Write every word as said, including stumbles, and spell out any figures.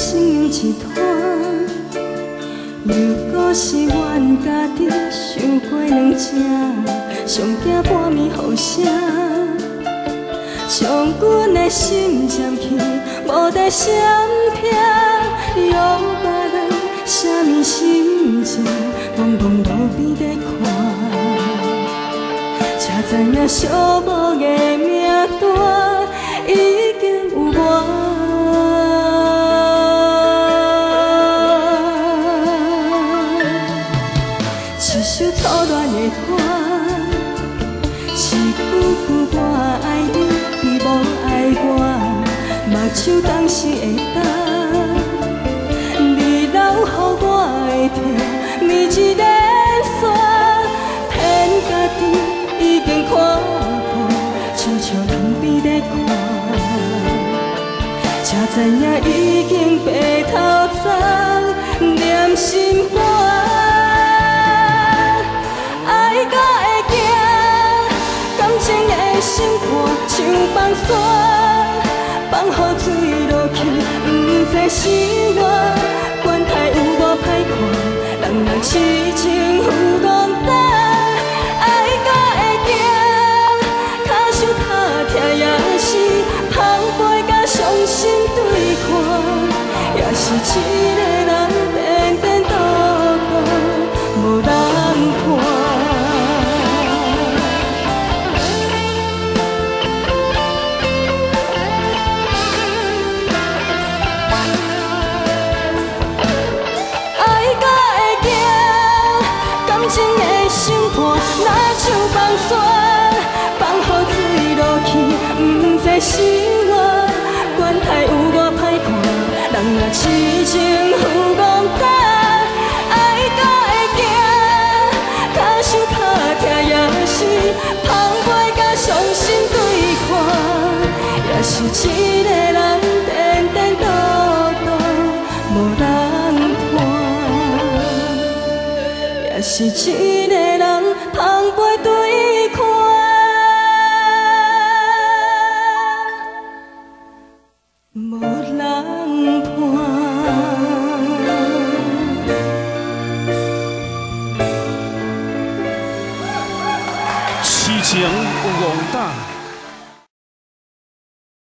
生一摊。如果是阮家己想过两正，上惊半暝雨声，将阮的心占去，无在闪避。有别人啥物心情，茫茫路边在看，才知影寂寞的命单已经有我。 一首初恋的歌，是句句我爱你，比无爱我，目睭当时会干。你留予我的痛，绵一连线，天甲地已经看破，悄悄人边在看，才知影已经白头鬃念心肝。 爱甲会惊，感情的心肝像放线，放雨水落去，不知是我。管他有无歹看，人若痴情有孤单。爱甲会惊，脚手脚痛也是澎湃甲伤心对看，也是一个人颠颠倒倒无人看。 情的心肝若像放线，放雨水落去，不知是我。管他有我歹看，人若痴情有孤单。爱甲会惊，脚手脚痛也是澎湃甲伤心对看，也是一个人颠颠倒倒无人看。 是一个人澎湃。